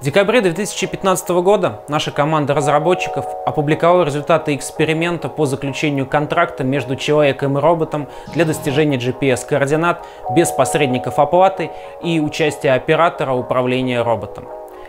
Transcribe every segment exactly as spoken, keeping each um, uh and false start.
В декабре две тысячи пятнадцатого года наша команда разработчиков опубликовала результаты эксперимента по заключению контракта между человеком и роботом для достижения джи пи эс-координат без посредников оплаты и участия оператора управления роботом.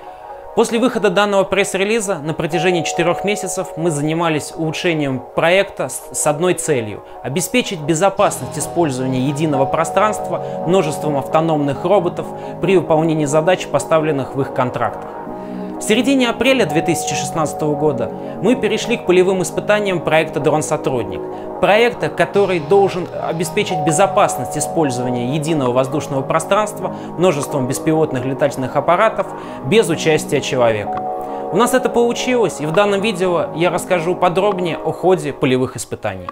После выхода данного пресс-релиза на протяжении четырех месяцев мы занимались улучшением проекта с одной целью – обеспечить безопасность использования единого пространства множеством автономных роботов при выполнении задач, поставленных в их контрактах. В середине апреля две тысячи шестнадцатого года мы перешли к полевым испытаниям проекта «Дрон-сотрудник», проекта, который должен обеспечить безопасность использования единого воздушного пространства множеством беспилотных летательных аппаратов без участия человека. У нас это получилось, и в данном видео я расскажу подробнее о ходе полевых испытаний.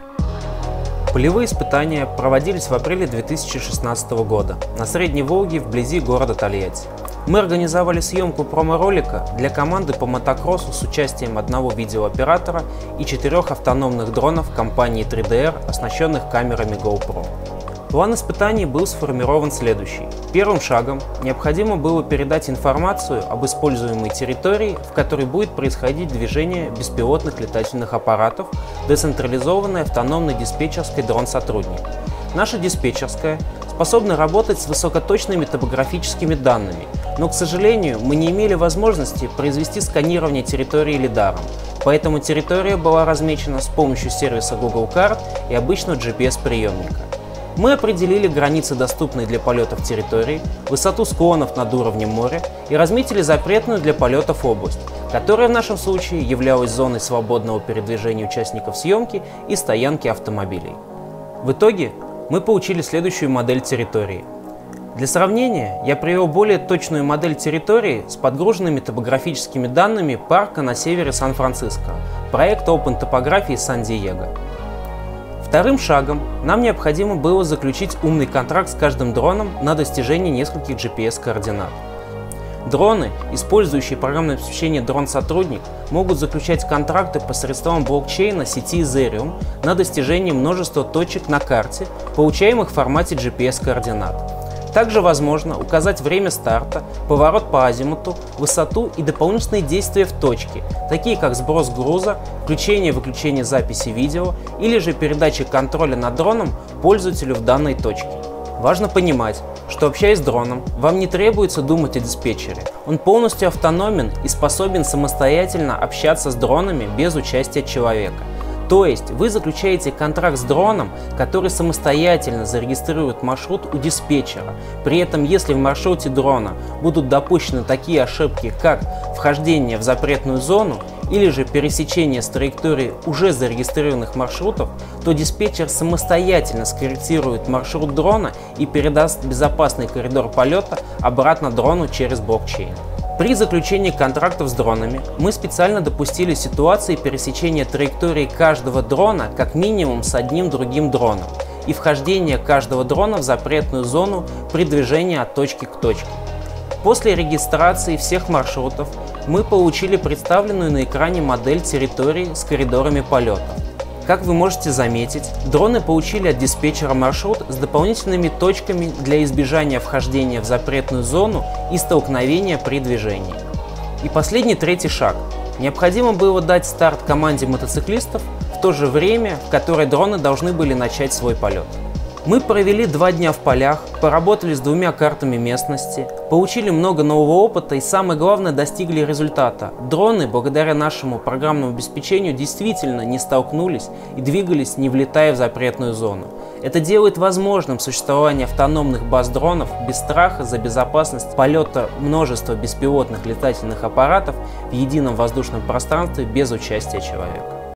Полевые испытания проводились в апреле две тысячи шестнадцатого года на Средней Волге вблизи города Тольятти. Мы организовали съемку промо-ролика для команды по мотокроссу с участием одного видеооператора и четырех автономных дронов компании три дэ эр, оснащенных камерами GoPro. План испытаний был сформирован следующий. Первым шагом необходимо было передать информацию об используемой территории, в которой будет происходить движение беспилотных летательных аппаратов, децентрализованной автономной диспетчерской дрон-сотрудник. Наша диспетчерская способна работать с высокоточными топографическими данными, но, к сожалению, мы не имели возможности произвести сканирование территории лидаром, поэтому территория была размечена с помощью сервиса Google карт и обычного джи пи эс-приемника. Мы определили границы доступной для полетов территории, высоту склонов над уровнем моря и разметили запретную для полетов область, которая в нашем случае являлась зоной свободного передвижения участников съемки и стоянки автомобилей. В итоге мы получили следующую модель территории. Для сравнения я привел более точную модель территории с подгруженными топографическими данными парка на севере Сан-Франциско, проект Open Topography Сан-Диего. Вторым шагом нам необходимо было заключить умный контракт с каждым дроном на достижение нескольких джи пи эс-координат. Дроны, использующие программное обеспечение «Дрон-сотрудник», могут заключать контракты посредством блокчейна сети Ethereum на достижение множества точек на карте, получаемых в формате джи пи эс-координат. Также возможно указать время старта, поворот по азимуту, высоту и дополнительные действия в точке, такие как сброс груза, включение-выключение записи видео или же передача контроля над дроном пользователю в данной точке. Важно понимать, что, общаясь с дроном, вам не требуется думать о диспетчере. Он полностью автономен и способен самостоятельно общаться с дронами без участия человека. То есть вы заключаете контракт с дроном, который самостоятельно зарегистрирует маршрут у диспетчера. При этом, если в маршруте дрона будут допущены такие ошибки, как вхождение в запретную зону или же пересечение с траектории уже зарегистрированных маршрутов, то диспетчер самостоятельно скорректирует маршрут дрона и передаст безопасный коридор полета обратно дрону через блокчейн. При заключении контрактов с дронами мы специально допустили ситуации пересечения траектории каждого дрона как минимум с одним другим дроном и вхождения каждого дрона в запретную зону при движении от точки к точке. После регистрации всех маршрутов мы получили представленную на экране модель территории с коридорами полета. Как вы можете заметить, дроны получили от диспетчера маршрут с дополнительными точками для избежания вхождения в запретную зону и столкновения при движении. И последний, третий шаг. Необходимо было дать старт команде мотоциклистов в то же время, в которое дроны должны были начать свой полет. Мы провели два дня в полях, поработали с двумя картами местности, получили много нового опыта и, самое главное, достигли результата. Дроны, благодаря нашему программному обеспечению, действительно не столкнулись и двигались, не влетая в запретную зону. Это делает возможным существование автономных баз дронов без страха за безопасность полета множества беспилотных летательных аппаратов в едином воздушном пространстве без участия человека.